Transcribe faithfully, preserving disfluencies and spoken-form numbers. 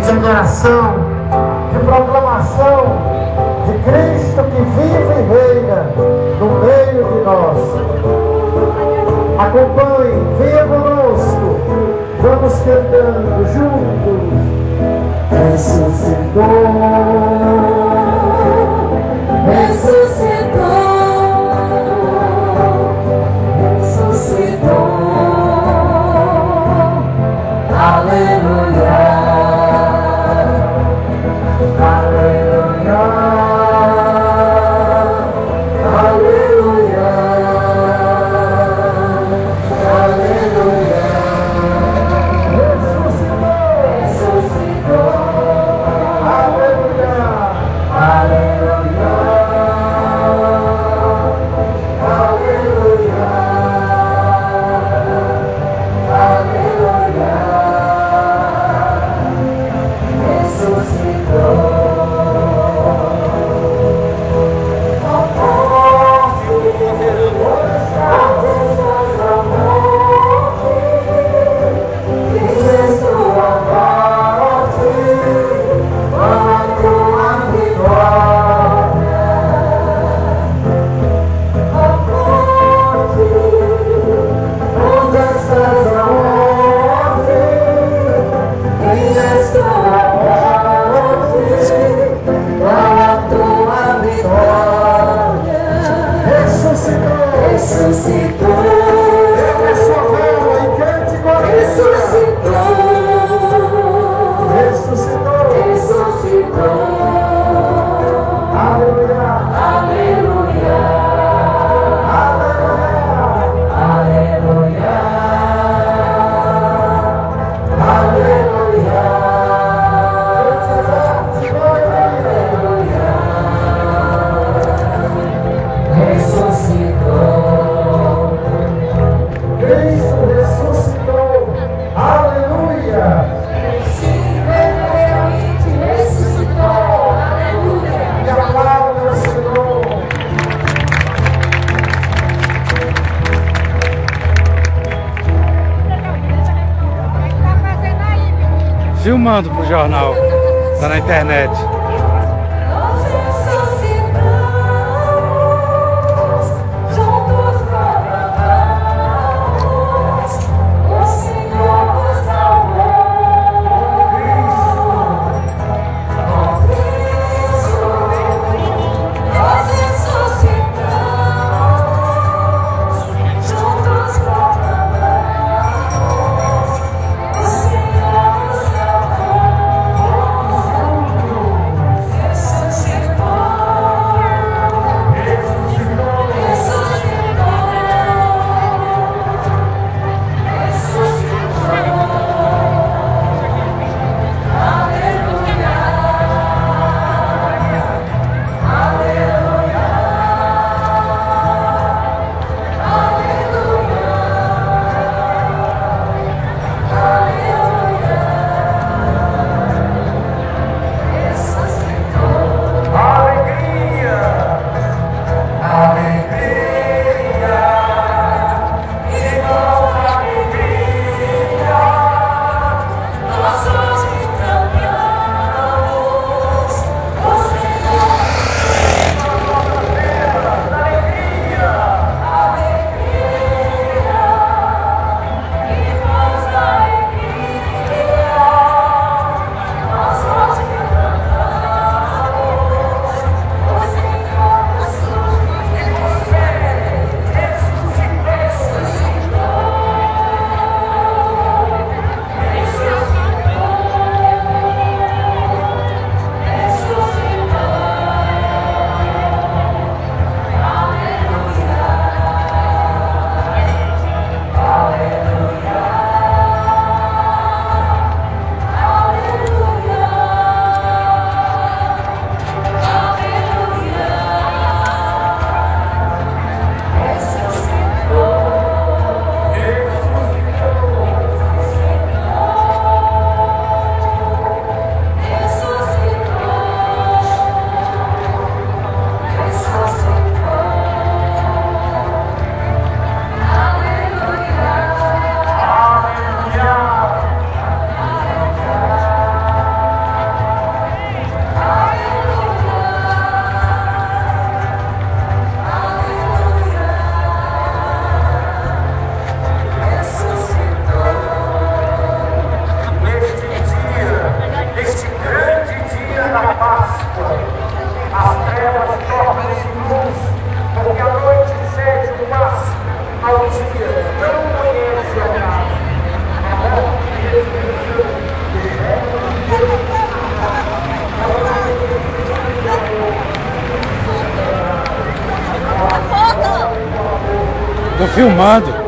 de adoração, de proclamação de Cristo que vive e reina no meio de nós. Acompanhe, venha conosco, vamos cantando juntos. Ressuscitou, ressuscitou, ressuscitou, aleluia, aleluia, aleluia, aleluia, ressuscitou, ressuscitou, aleluia, aleluia, aleluia, aleluia, ressuscitou. Ressuscitou, erga sua vela e cante glória. Ressuscitou, ressuscitou, ressuscitou, aleluia, aleluia, aleluia, aleluia, aleluia, ressuscitou. Cristo ressuscitou, aleluia. Realmente ressuscitou, aleluia. E a palavra do Senhor. Filmando pro jornal, tá na internet. Filmando.